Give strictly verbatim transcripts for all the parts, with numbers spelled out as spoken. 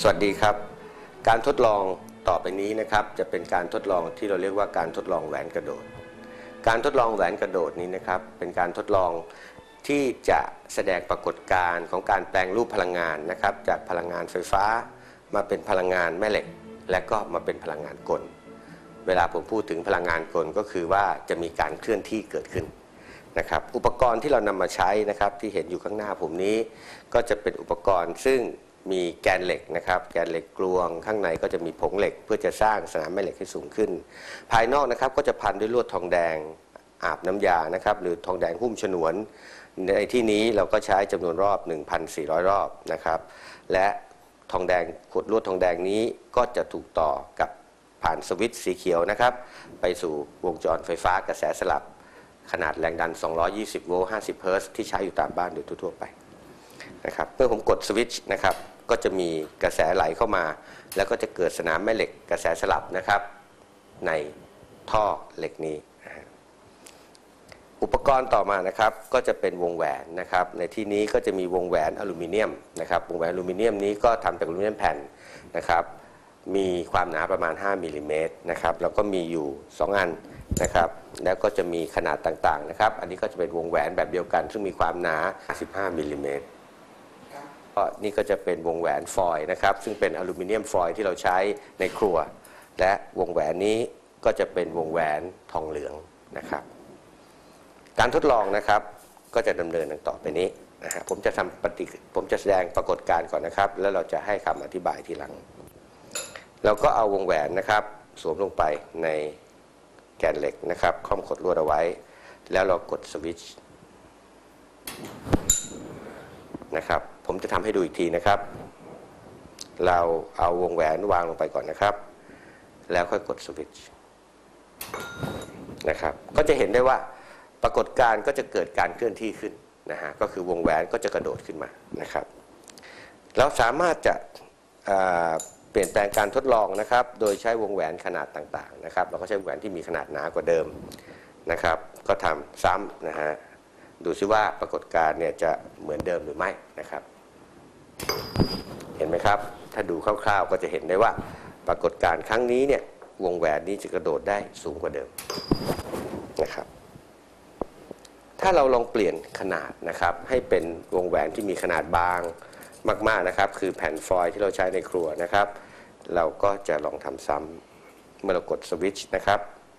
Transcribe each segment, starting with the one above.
สวัสดีครับการทดลองต่อไปนี้นะครับจะเป็นการทดลองที่เราเรียกว่าการทดลองแหวนกระโดดการทดลองแหวนกระโดดนี้นะครับเป็นการทดลองที่จะแสดงปรากฏการณ์ของการแปลงรูปพลังงานนะครับจากพลังงานไฟฟ้ามาเป็นพลังงานแม่เหล็กและก็มาเป็นพลังงานกลเวลาผมพูดถึงพลังงานกลก็คือว่าจะมีการเคลื่อนที่เกิดขึ้นนะครับอุปกรณ์ที่เรานำมาใช้นะครับที่เห็นอยู่ข้างหน้าผมนี้ก็จะเป็นอุปกรณ์ซึ่งมีแกนเหล็กนะครับแกนเหล็กกลวงข้างในก็จะมีผงเหล็กเพื่อจะสร้างสนามแม่เหล็กให้สูงขึ้นภายนอกนะครับก็จะพันด้วยลวดทองแดงอาบน้ำยานะครับหรือทองแดงหุ้มฉนวนในที่นี้เราก็ใช้จำนวนรอบ หนึ่งพันสี่ร้อย รอบนะครับและทองแดงขดลวดทองแดงนี้ก็จะถูกต่อกับผ่านสวิตช์สีเขียวนะครับไปสู่วงจรไฟฟ้ากระแสสลับขนาดแรงดันสองร้อยยี่สิบโวลต์ห้าสิบเฮิร์ตซ์ที่ใช้อยู่ตามบ้านโดยทั่วไปนะครับเมื่อผมกดสวิตช์นะครับก็จะมีกระแสไหลเข้ามาแล้วก็จะเกิดสนามแม่เหล็กกระแสสลับนะครับในท่อเหล็กนี้อุปกรณ์ต่อมานะครับก็จะเป็นวงแหวนนะครับในที่นี้ก็จะมีวงแหวนอลูมิเนียมนะครับวงแหวนอลูมิเนียมนี้ก็ทำจากอลูมิเนียมแผ่นนะครับมีความหนาประมาณห้ามิลลิเมตรนะครับแล้วก็มีอยู่สองอันนะครับแล้วก็จะมีขนาดต่างๆนะครับอันนี้ก็จะเป็นวงแหวนแบบเดียวกันซึ่งมีความหนาสิบห้ามิลลิเมตรนี่ก็จะเป็นวงแหวนฟอยล์นะครับซึ่งเป็นอลูมิเนียมฟอยล์ที่เราใช้ในครัวและวงแหวนนี้ก็จะเป็นวงแหวนทองเหลืองนะครับการทดลองนะครับก็จะดำเนินดังต่อไปนี้นะฮะผมจะทำปฏิผมจะแสดงปรากฏการณ์ก่อนนะครับแล้วเราจะให้คำอธิบายทีหลังเราก็เอาวงแหวนนะครับสวมลงไปในแกนเหล็กนะครับคล้องขดลวดเอาไว้แล้วเรากดสวิตช์นะครับผมจะทำให้ดูอีกทีนะครับเราเอาวงแหวนวางลงไปก่อนนะครับแล้วค่อยกดสวิตช์นะครับก็จะเห็นได้ว่าปรากฏการณ์ก็จะเกิดการเคลื่อนที่ขึ้นนะฮะก็คือวงแหวนก็จะกระโดดขึ้นมานะครับเราสามารถจะเปลี่ยนแปลงการทดลองนะครับโดยใช้วงแหวนขนาดต่างๆนะครับเราก็ใช้วงแหวนที่มีขนาดหนากว่าเดิมนะครับก็ทำซ้ำนะฮะดูซิว่าปรากฏการณ์เนี่ยจะเหมือนเดิมหรือไม่นะครับเห็นไหมครับถ้าดูคร่าวๆก็จะเห็นได้ว่าปรากฏการณ์ครั้งนี้เนี่ยวงแหวนนี้จะกระโดดได้สูงกว่าเดิมนะครับถ้าเราลองเปลี่ยนขนาดนะครับให้เป็นวงแหวนที่มีขนาดบางมากๆนะครับคือแผ่นฟอยล์ที่เราใช้ในครัวนะครับเราก็จะลองทำซ้ำเมื่อเรากดสวิตช์นะครับ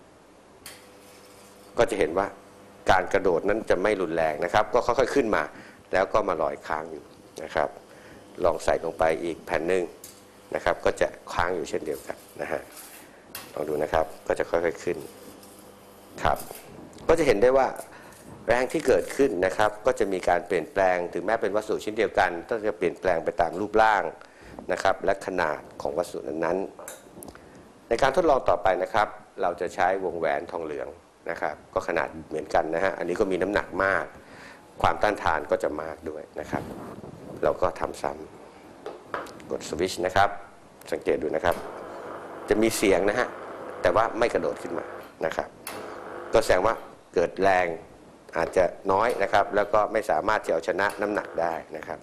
ก็จะเห็นว่าการกระโดดนั้นจะไม่รุนแรงนะครับก็ค่อยๆขึ้นมาแล้วก็มาลอยค้างอยู่นะครับลองใส่ลงไปอีกแผ่นหนึ่งนะครับก็จะค้างอยู่เช่นเดียวกันนะฮะลองดูนะครับก็จะค่อยๆขึ้นครับก็จะเห็นได้ว่าแรงที่เกิดขึ้นนะครับก็จะมีการเปลี่ยนแปลงถึงแม้เป็นวัสดุชิ้นเดียวกันก็จะเปลี่ยนแปลงไปตามรูปร่างนะครับและขนาดของวัสดุนั้นๆในการทดลองต่อไปนะครับเราจะใช้วงแหวนทองเหลืองนะครับก็ขนาดเหมือนกันนะฮะอันนี้ก็มีน้ำหนักมากความต้านทานก็จะมากด้วยนะครับเราก็ทำซ้ำกดสวิตช์นะครับสังเกตดูนะครับจะมีเสียงนะฮะแต่ว่าไม่กระโดดขึ้นมานะครับก็แสดงว่าเกิดแรงอาจจะน้อยนะครับแล้วก็ไม่สามารถจะเอาชนะน้ำหนักได้นะครับ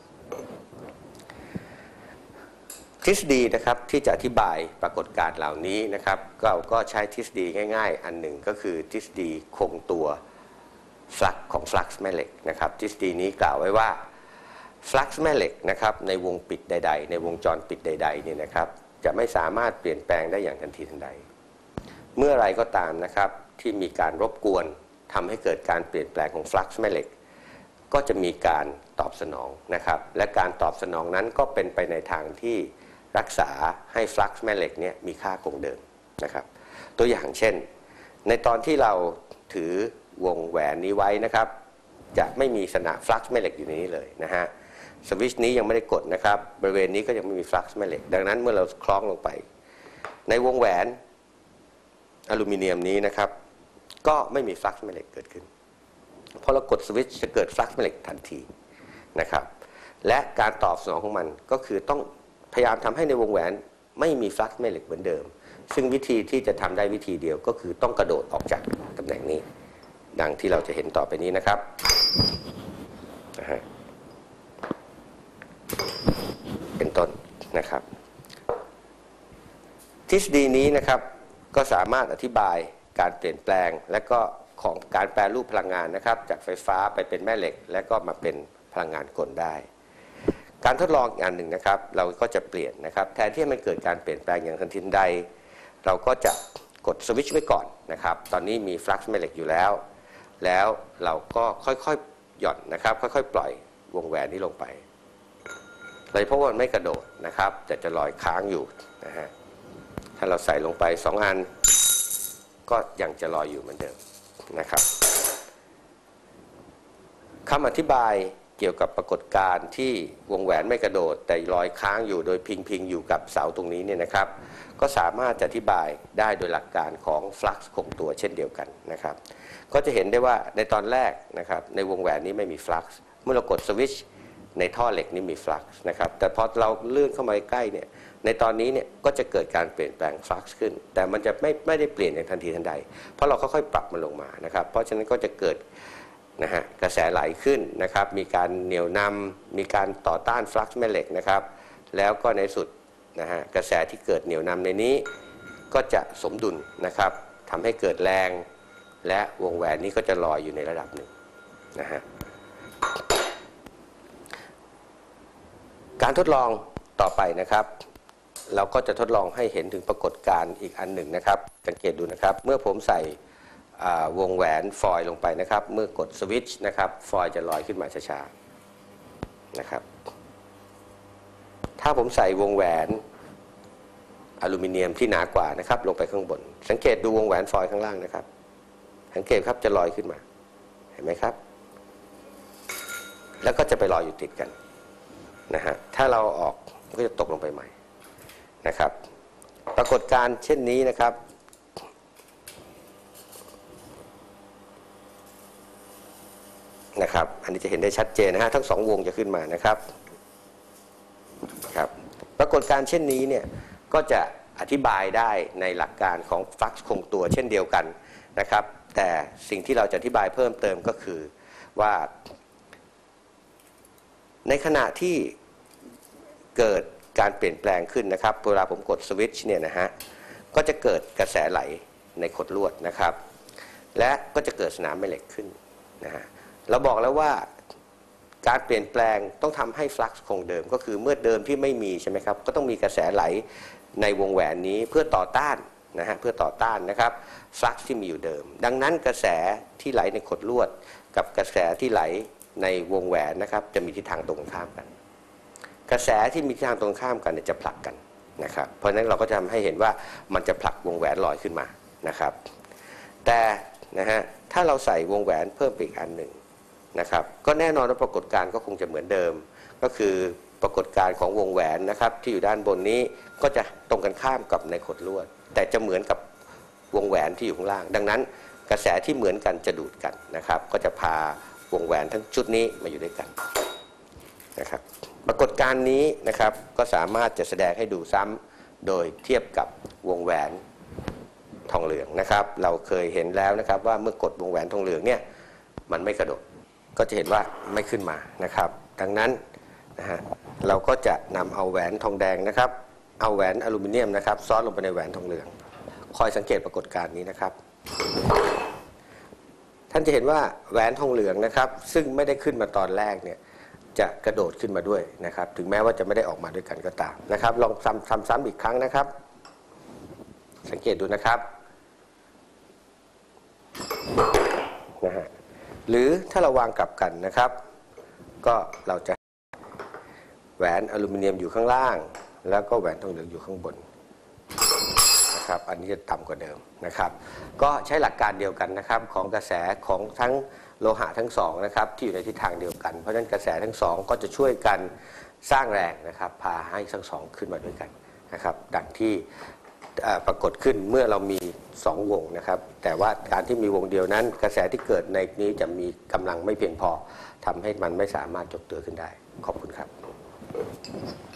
ทฤษฎีนะครับที่จะอธิบายปรากฏการณ์เหล่านี้นะครับเราก็ใช้ทฤษฎีง่ายๆอันหนึ่งก็คือทฤษฎีคงตัวฟลักซ์ของฟลักซ์แม่เหล็กนะครับทฤษฎีนี้กล่าวไว้ว่าฟลักซ์แม่เหล็กนะครับในวงปิดใดๆในวงจรปิดใดๆเนี่ยนะครับจะไม่สามารถเปลี่ยนแปลงได้อย่างทันทีทันใดเมื่อไรก็ตามนะครับที่มีการรบกวนทำให้เกิดการเปลี่ยนแปลงของฟลักซ์แม่เหล็กก็จะมีการตอบสนองนะครับและการตอบสนองนั้นก็เป็นไปในทางที่รักษาให้ฟลักซ์แม่เหล็กเนี่ยมีค่าคงเดิมนะครับตัวอย่างเช่นในตอนที่เราถือวงแหวนนี้ไว้นะครับจะไม่มีสนามฟลักซ์แม่เหล็กอยู่ในนี้เลยนะฮะสวิตช์นี้ยังไม่ได้กดนะครับบริเวณนี้ก็ยังไม่มีฟลักซ์แม่เหล็กดังนั้นเมื่อเราคล้องลงไปในวงแหวนอลูมิเนียมนี้นะครับก็ไม่มีฟลักซ์แม่เหล็กเกิดขึ้นพอเรากดสวิตช์จะเกิดฟลักซ์แม่เหล็กทันทีนะครับและการตอบสนองของมันก็คือต้องพยายามทำให้ในวงแหวนไม่มีฟลักซ์แม่เหล็กเหมือนเดิมซึ่งวิธีที่จะทำได้วิธีเดียวก็คือต้องกระโดดออกจากตำแหน่งนี้ดังที่เราจะเห็นต่อไปนี้นะครับเป็นต้นนะครับทฤษฎีนี้นะครับก็สามารถอธิบายการเปลี่ยนแปลงและก็ของการแปรรูปพลังงานนะครับจากไฟฟ้าไปเป็นแม่เหล็กและก็มาเป็นพลังงานกลได้การทดลองอีกอันหนึ่งนะครับเราก็จะเปลี่ยนนะครับแทนที่มันเกิดการเปลี่ยนแปลงอย่างทันทีทันใดเราก็จะกดสวิตช์ไว้ก่อนนะครับตอนนี้มีฟลักซ์แม่เหล็กอยู่แล้วแล้วเราก็ค่อยๆหย่อนนะครับค่อยๆปล่อยวงแหวนนี้ลงไปเลยเพราะว่ามันไม่กระโดดนะครับแต่จะลอยค้างอยู่นะฮะถ้าเราใส่ลงไปสองอันก็ยังจะลอยอยู่เหมือนเดิมนะครับคำอธิบายเกี่ยวกับปรากฏการณ์ที่วงแหวนไม่กระโดดแต่ลอยค้างอยู่โดยพิงพิงอยู่กับเสาตรงนี้เนี่ยนะครับก็สามารถจะอธิบายได้โดยหลักการของฟลักซ์คงตัวเช่นเดียวกันนะครับก็จะเห็นได้ว่าในตอนแรกนะครับในวงแหวนนี้ไม่มีฟลักซ์เมื่อเรากดสวิตช์ในท่อเหล็กนี้มีฟลักซ์นะครับแต่พอเราเลื่อนเข้ามาใกล้เนี่ยในตอนนี้เนี่ยก็จะเกิดการเปลี่ยนแปลงฟลักซ์ขึ้นแต่มันจะไม่ไม่ได้เปลี่ยนในทันทีทันใดเพราะเราค่อยๆปรับมันลงมานะครับเพราะฉะนั้นก็จะเกิดนะฮะกระแสไหลขึ้นนะครับมีการเหนี่ยวนำมีการต่อต้านฟลักซ์แม่เหล็กนะครับแล้วก็ในสุดนะฮะกระแสที่เกิดเหนี่ยวนำในนี้ก็จะสมดุลนะครับทำให้เกิดแรงและวงแหวนนี้ก็จะลอยอยู่ในระดับหนึ่งนะฮะการทดลองต่อไปนะครับเราก็จะทดลองให้เห็นถึงปรากฏการณ์อีกอันหนึ่งนะครับสังเกตดูนะครับเมื่อผมใส่วงแหวนฟอยล์ลงไปนะครับเมื่อกดสวิตช์นะครับฟอยล์จะลอยขึ้นมาช้าๆนะครับถ้าผมใส่วงแหวนอลูมิเนียมที่หนากว่านะครับลงไปข้างบนสังเกตดูวงแหวนฟอยล์ข้างล่างนะครับสังเกตครับจะลอยขึ้นมาเห็นไหมครับแล้วก็จะไปลอยอยู่ติดกันนะฮะถ้าเราออกมันก็จะตกลงไปใหม่นะครับปรากฏการณ์เช่นนี้นะครับนะครับอันนี้จะเห็นได้ชัดเจนนะฮะทั้งสองวงจะขึ้นมานะครับครับปรากฏการณ์เช่นนี้เนี่ยก็จะอธิบายได้ในหลักการของฟลักซ์คงตัวเช่นเดียวกันนะครับแต่สิ่งที่เราจะอธิบายเพิ่มเติมก็คือว่าในขณะที่เกิดการเปลี่ยนแปลงขึ้นนะครับเวลาผมกดสวิตช์เนี่ยนะฮะก็จะเกิดกระแสไหลในขดลวดนะครับและก็จะเกิดสนามแม่เหล็กขึ้นนะฮะเราบอกแล้วว่าการเปลี่ยนแปลงต้องทำให้ฟลักซ์คงเดิมก็คือเมื่อเดิมที่ไม่มีใช่ไหมครับก็ต้องมีกระแสไหลในวงแหวนนี้เพื่อต่อต้านนะฮะเพื่อต่อต้านนะครับฟลักซ์ที่มีอยู่เดิมดังนั้นกระแสที่ไหลในขดลวดกับกระแสที่ไหลในวงแหวนนะครับจะมีทิศทางตรงข้ามกันกระแสที่มีทิศทางตรงข้ามกันจะผลักกันนะครับเพราะฉะนั้นเราก็จะทำให้เห็นว่ามันจะผลักวงแหวนลอยขึ้นมานะครับแต่นะฮะถ้าเราใส่วงแหวนเพิ่มอีกอันหนึ่งนะครับก็แน่นอนว่าปรากฏการณ์ก็คงจะเหมือนเดิมก็คือปรากฏการณ์ของวงแหวนนะครับที่อยู่ด้านบนนี้ก็จะตรงกันข้ามกับในขดลวดแต่จะเหมือนกับวงแหวนที่อยู่ข้างล่างดังนั้นกระแสที่เหมือนกันจะดูดกันนะครับก็จะพาวงแหวนทั้งชุดนี้มาอยู่ด้วยกันนะครับปรากฏการณ์นี้นะครับก็สามารถจะแสดงให้ดูซ้ำโดยเทียบกับวงแหวนทองเหลืองนะครับเราเคยเห็นแล้วนะครับว่าเมื่อกดวงแหวนทองเหลืองเนี่ยมันไม่กระโดดก็จะเห็นว่าไม่ขึ้นมานะครับดังนั้นนะฮะเราก็จะนำเอาแหวนทองแดงนะครับเอาแหวนอลูมิเนียมนะครับซ้อนลงไปในแหวนทองเหลืองคอยสังเกตปรากฏการณ์นี้นะครับท่านจะเห็นว่าแหวนทองเหลืองนะครับซึ่งไม่ได้ขึ้นมาตอนแรกเนี่ยจะกระโดดขึ้นมาด้วยนะครับถึงแม้ว่าจะไม่ได้ออกมาด้วยกันก็ตามนะครับลองซ้ำซ้ำซ้ำอีกครั้งนะครับสังเกตดูนะครับนะฮะหรือถ้าเราวางกลับกันนะครับก็เราจะแหวนอลูมิเนียมอยู่ข้างล่างแล้วก็แหวนทองเหลืองอยู่ข้างบนนะครับอันนี้จะต่ำกว่าเดิมนะครับก็ใช้หลักการเดียวกันนะครับของกระแสของทั้งโลหะทั้งสองนะครับที่อยู่ในทิศทางเดียวกันเพราะฉะนั้นกระแสทั้งสองก็จะช่วยกันสร้างแรงนะครับพาให้ทั้งสองขึ้นมาด้วยกันนะครับดังที่ปรากฏขึ้นเมื่อเรามีสองวงนะครับแต่ว่าการที่มีวงเดียวนั้นกระแสที่เกิดในนี้จะมีกำลังไม่เพียงพอทำให้มันไม่สามารถยกตัวขึ้นได้ขอบคุณครับ